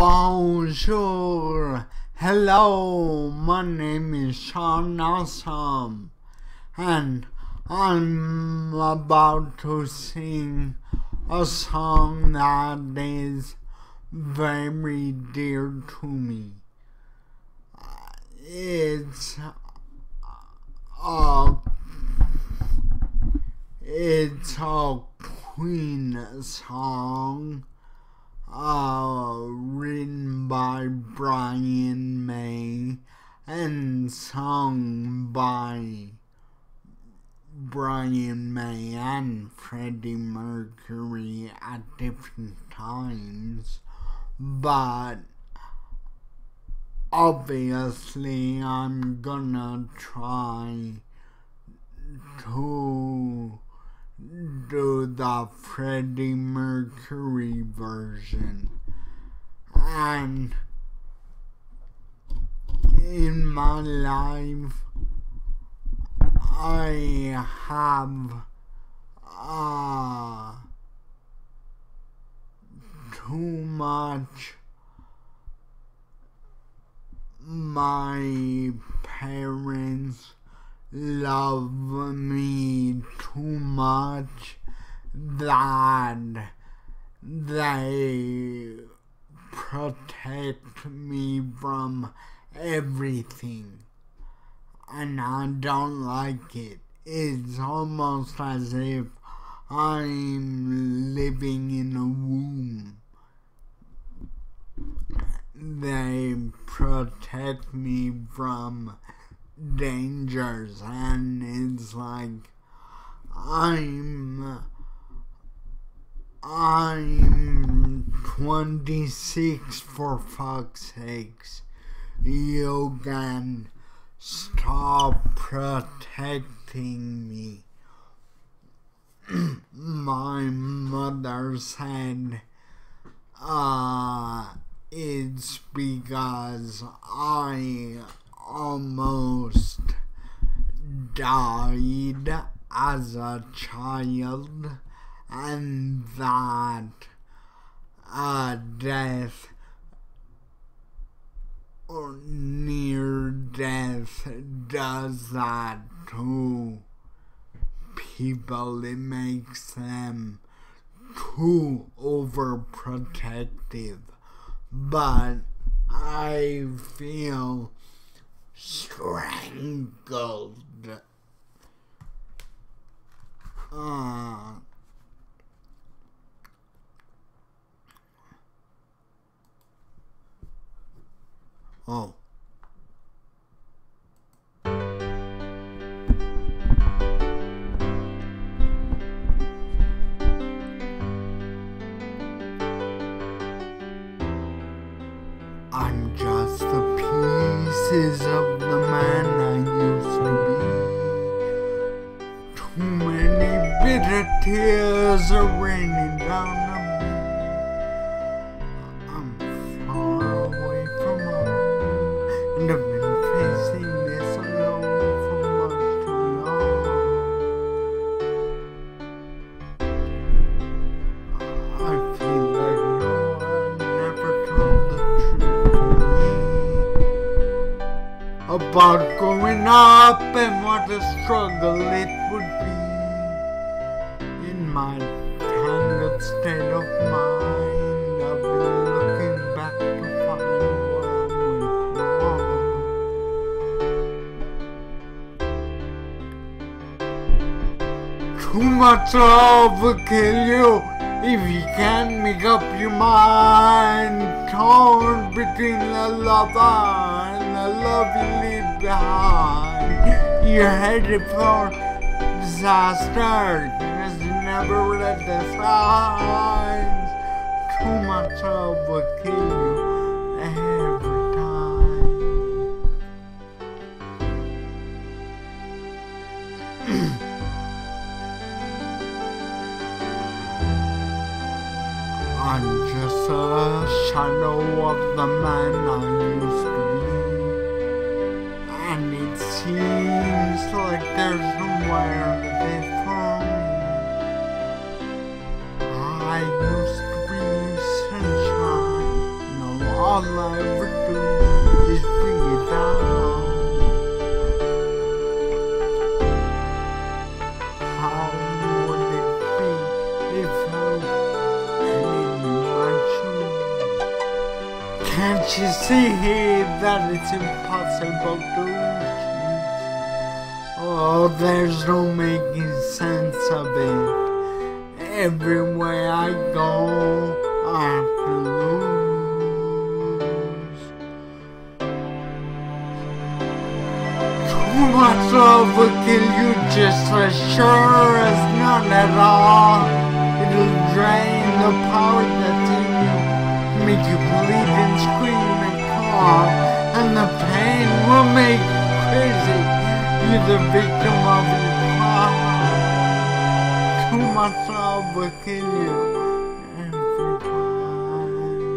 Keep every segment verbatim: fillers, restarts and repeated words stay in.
Bonjour, hello, my name is Sean Awesome, and I'm about to sing a song that is very dear to me. It's a, it's a Queen song. Uh, written by Brian May and sung by Brian May and Freddie Mercury at different times, but obviously I'm gonna try to do the Freddie Mercury version. And in my life I have uh, too much my parents love me too much that they protect me from everything, and I don't like it. It's almost as if I'm living in a womb. They protect me from dangers, and it's like I'm I'm twenty-six, for fuck's sakes. You can stop protecting me. My mother said uh it's because I almost died as a child, and that a death or near death does that to people. It makes them too overprotective, but I feel strangled. Uh, oh. I'm just the pieces of the man I used to be. Too many bitter tears are raining down on me. I'm far away from home, and I've been facing this alone for much too long. I feel like no one ever told the about growing up and what a struggle it would be. In my tangled state of mind, I've been looking back to find what I went wrong. Too much love will kill you if you can't make up your mind. Torn between the lover and the love you leave behind. You're headed for disaster because you never read the signs. Too much love will kill you every time. I'm just a shadow of the man I used to be, and it seems like there's nowhere to be found. I used to be sunshine, no all I ever do is bring you down. How would it be if I was in my shoes? Can't you see that it's impossible to choose? Oh, there's no making sense of it. Everywhere I go, I have to lose. Too much love will kill you just as sure as none at all. It'll drain the power that's in you, make you bleed and scream and call, and the pain will make you crazy. You're the victim of your heart. Too much love will kill you every time.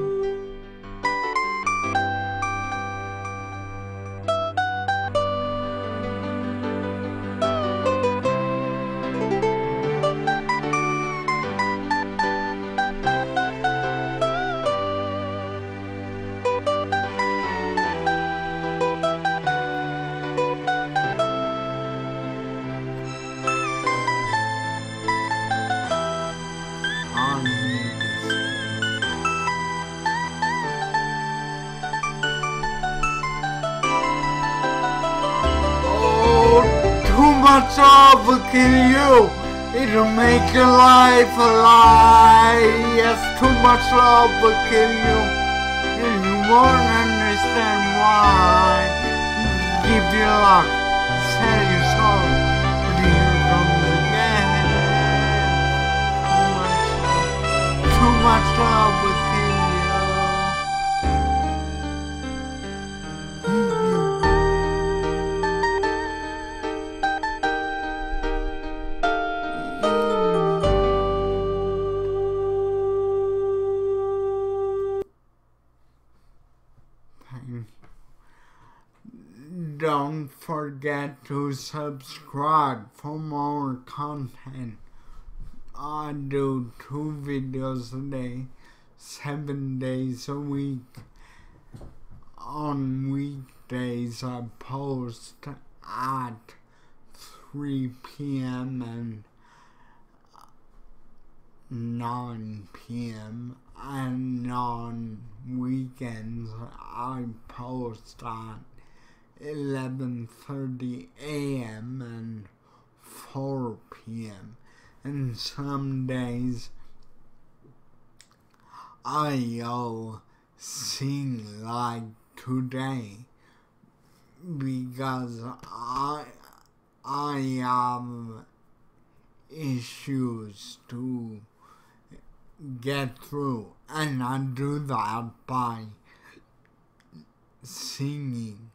Too much love will kill you. It'll make your life a lie. Yes, too much love will kill you, and you won't understand why. Give your luck, sell your soul, but here comes again. Too much love, too much love will kill you. Don't forget to subscribe for more content. I do two videos a day, seven days a week. On weekdays I post at three p m and nine p m and on weekends I post at eleven thirty a m and four p m and some days I'll sing like today because I I have issues to get through, and I do that by singing.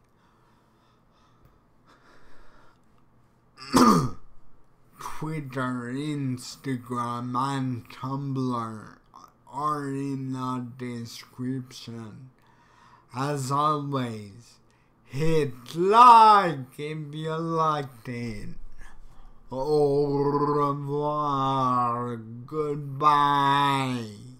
Twitter, Instagram, and Tumblr are in the description. As always, hit like if you liked it. Au revoir. Goodbye.